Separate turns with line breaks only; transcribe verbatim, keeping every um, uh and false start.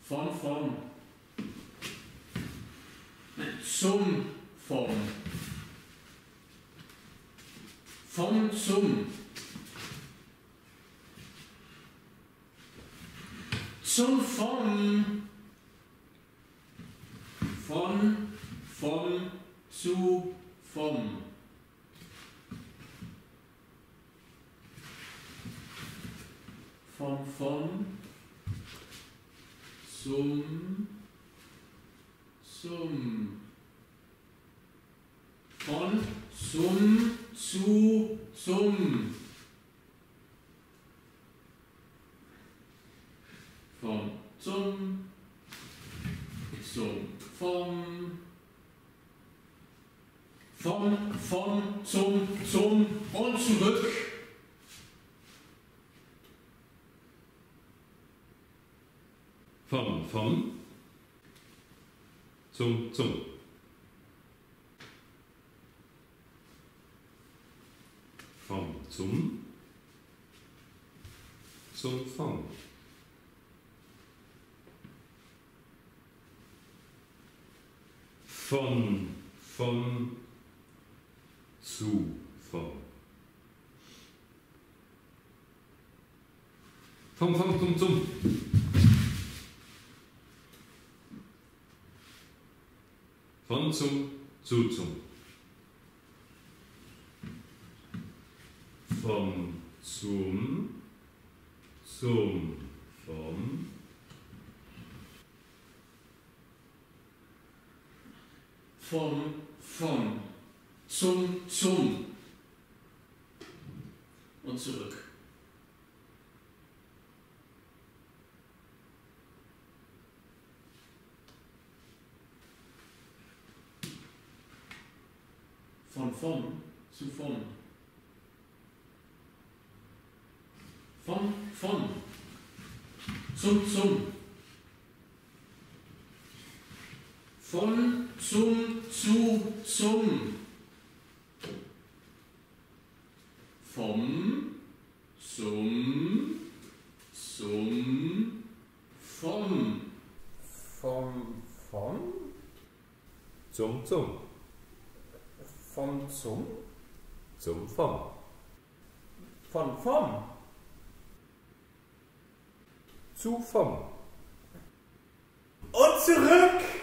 von, vom, zum, vom, vom, zum, zum, vom, von, vom, zu, vom, vom, vom, zum, zum, von, zum, zu, zum, vom, zum, zum, vom, vom, vom, zum, zum und zurück.
Von, vom, zum, zum. Vom, zum, zum, vom. Von, vom, zu, vom. Vom, vom, zum, zum. Von, zum, zu, zum. Vom, zum, zum, vom.
Vom, von, zum, zum und zurück. Von, von zu von. Von, von, zum, zum. Von, zum, zu, zum. Vom, zum, zum, vom.
Vom, von,
Zum, zum.
vom, zum,
Zum, vom.
von, vom,
Zu, vom.
und zurück!